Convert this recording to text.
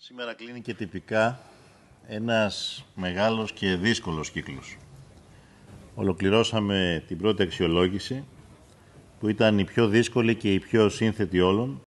Σήμερα κλείνει και τυπικά ένας μεγάλος και δύσκολος κύκλος. Ολοκληρώσαμε την πρώτη αξιολόγηση, που ήταν η πιο δύσκολη και η πιο σύνθετη όλων,